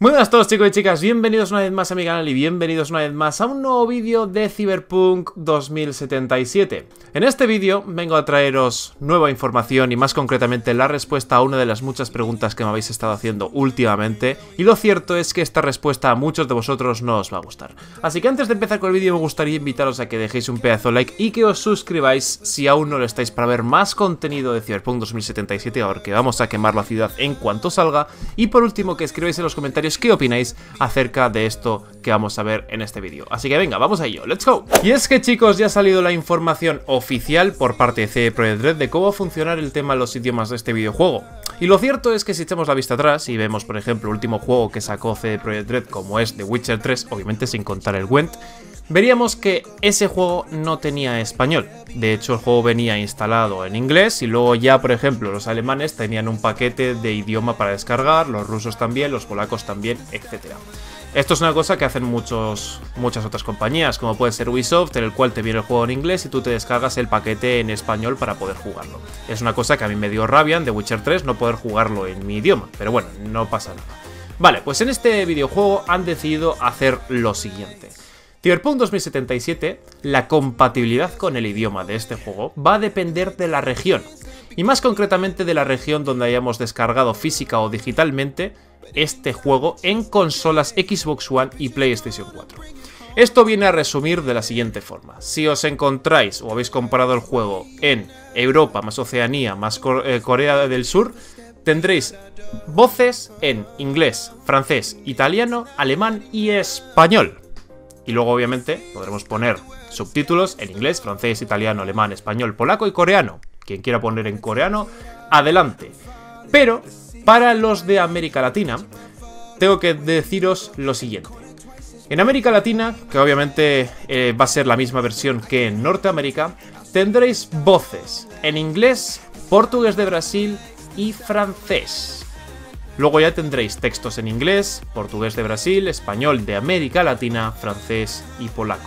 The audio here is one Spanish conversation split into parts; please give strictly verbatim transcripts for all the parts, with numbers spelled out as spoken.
Muy buenas a todos, chicos y chicas, bienvenidos una vez más a mi canal y bienvenidos una vez más a un nuevo vídeo de Cyberpunk dos mil setenta y siete. En este vídeo vengo a traeros nueva información y más concretamente la respuesta a una de las muchas preguntas que me habéis estado haciendo últimamente, y lo cierto es que esta respuesta a muchos de vosotros no os va a gustar. Así que antes de empezar con el vídeo me gustaría invitaros a que dejéis un pedazo de like y que os suscribáis si aún no lo estáis para ver más contenido de Cyberpunk dos mil setenta y siete, ahora que vamos a quemar la ciudad en cuanto salga, y por último que escribáis en los comentarios qué opináis acerca de esto que vamos a ver en este vídeo. Así que venga, vamos a ello, let's go. Y es que, chicos, ya ha salido la información oficial por parte de C D Projekt Red de cómo va a funcionar el tema de los idiomas de este videojuego. Y lo cierto es que si echamos la vista atrás y vemos, por ejemplo, el último juego que sacó C D Projekt Red, como es The Witcher tres, obviamente sin contar el Gwent, veríamos que ese juego no tenía español. De hecho, el juego venía instalado en inglés y luego ya, por ejemplo, los alemanes tenían un paquete de idioma para descargar, los rusos también, los polacos también, etcétera. Esto es una cosa que hacen muchos, muchas otras compañías, como puede ser Ubisoft, en el cual te viene el juego en inglés y tú te descargas el paquete en español para poder jugarlo. Es una cosa que a mí me dio rabia en The Witcher tres no poder jugarlo en mi idioma, pero bueno, no pasa nada. Vale, pues en este videojuego han decidido hacer lo siguiente. Cyberpunk dos mil setenta y siete, la compatibilidad con el idioma de este juego va a depender de la región, y más concretamente de la región donde hayamos descargado física o digitalmente este juego en consolas Xbox One y PlayStation cuatro. Esto viene a resumir de la siguiente forma: si os encontráis o habéis comprado el juego en Europa más Oceanía más Corea del Sur, tendréis voces en inglés, francés, italiano, alemán y español. Y luego obviamente podremos poner subtítulos en inglés, francés, italiano, alemán, español, polaco y coreano. Quien quiera poner en coreano, adelante. Pero para los de América Latina, tengo que deciros lo siguiente. En América Latina, que obviamente eh, va a ser la misma versión que en Norteamérica, tendréis voces en inglés, portugués de Brasil y francés. Luego ya tendréis textos en inglés, portugués de Brasil, español de América Latina, francés y polaco.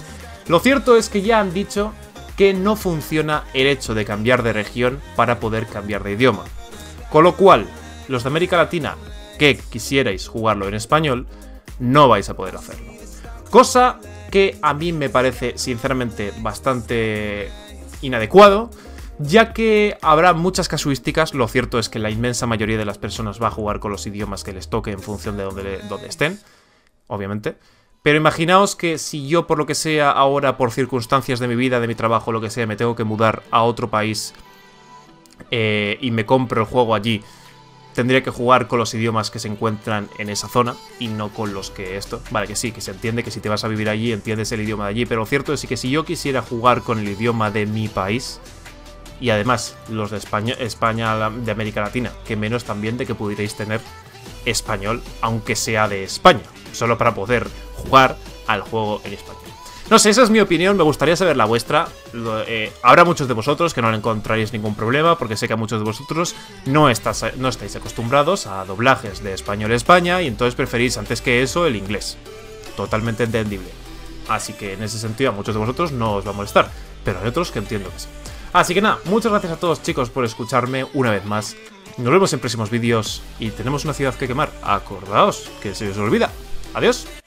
Lo cierto es que ya han dicho que no funciona el hecho de cambiar de región para poder cambiar de idioma. Con lo cual, los de América Latina que quisierais jugarlo en español, no vais a poder hacerlo. Cosa que a mí me parece sinceramente bastante inadecuado, ya que habrá muchas casuísticas. Lo cierto es que la inmensa mayoría de las personas va a jugar con los idiomas que les toque en función de donde, donde estén, obviamente. Pero imaginaos que si yo, por lo que sea, ahora por circunstancias de mi vida, de mi trabajo, lo que sea, me tengo que mudar a otro país eh, y me compro el juego allí, tendría que jugar con los idiomas que se encuentran en esa zona y no con los que esto. Vale, que sí, que se entiende que si te vas a vivir allí entiendes el idioma de allí, pero lo cierto es que si yo quisiera jugar con el idioma de mi país, y además los de España, España de América Latina, que menos también de que pudierais tener español, aunque sea de España, solo para poder jugar al juego en español. No sé, esa es mi opinión, me gustaría saber la vuestra. Eh, habrá muchos de vosotros que no le encontraréis ningún problema, porque sé que a muchos de vosotros no, estás, no estáis acostumbrados a doblajes de español a España, y entonces preferís antes que eso el inglés. Totalmente entendible. Así que en ese sentido a muchos de vosotros no os va a molestar, pero hay otros que entiendo que sí. Así que nada, muchas gracias a todos, chicos, por escucharme una vez más. Nos vemos en próximos vídeos y tenemos una ciudad que quemar. Acordaos que se os olvida. Adiós.